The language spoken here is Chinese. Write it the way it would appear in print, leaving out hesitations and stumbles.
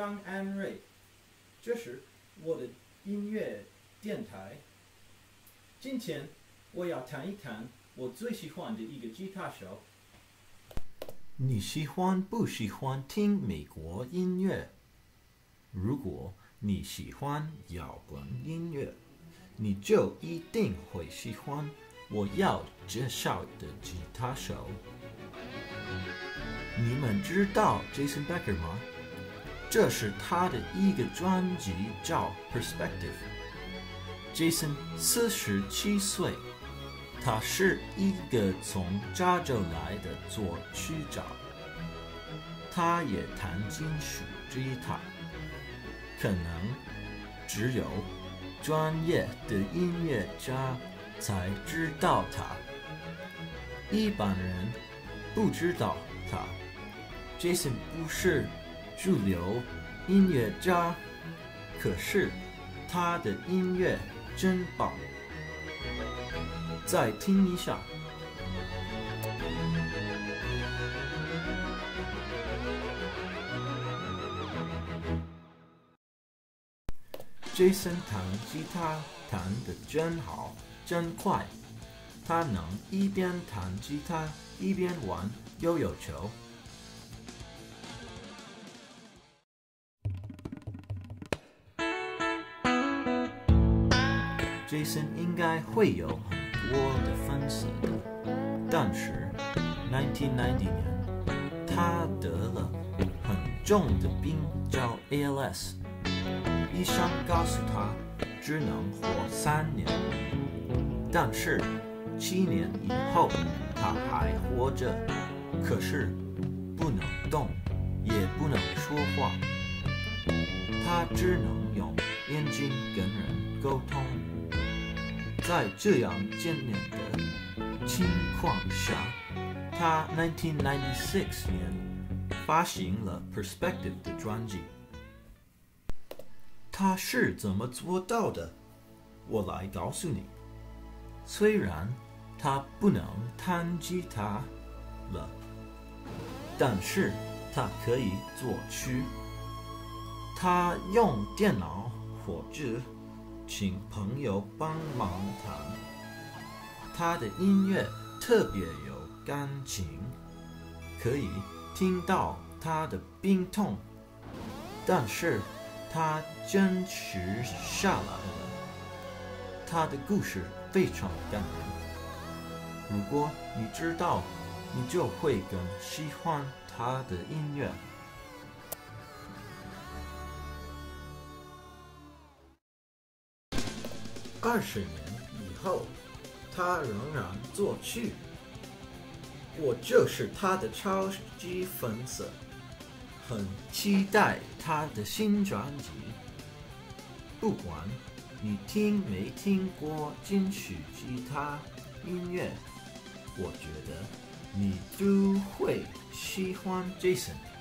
张安瑞，这是我的音乐电台。今天我要谈一谈我最喜欢的一个吉他手。 你喜欢不喜欢听美国音乐？如果你喜欢摇滚音乐，你就一定会喜欢我要介绍的吉他手。你们知道 Jason Becker 吗？这是他的一个专辑叫 Perspective。Jason 47岁，他是一个从加州来的作曲家，他也弹金属吉他，可能只有专业的音乐家才知道他，一般人不知道他。Jason 不是主流音乐家，可是他的音乐真棒。再听一下。Jason 弹吉他弹得真好，真快。他能一边弹吉他一边玩悠悠球。Jason 应该会有很多的粉丝的，但是1990年他得了很重的病叫 ALS， 医生告诉他只能活3年，但是7年以后他还活着，可是不能动，也不能说话，他只能用眼睛跟人沟通。在这样艰难的情况下，他1996年发行了 Perspective 的专辑。他是怎么做到的？我来告诉你。虽然他不能弹吉他了，但是他可以作曲。他用电脑或者请朋友帮忙弹，他的音乐特别有感情，可以听到他的病痛，但是他坚持下来了。他的故事非常感人，如果你知道，你就会更喜欢他的音乐。20年以后，他仍然作曲。我就是他的超级粉丝，很期待他的新专辑。不管你听没听过金曲吉他音乐，我觉得你都会喜欢 Jason。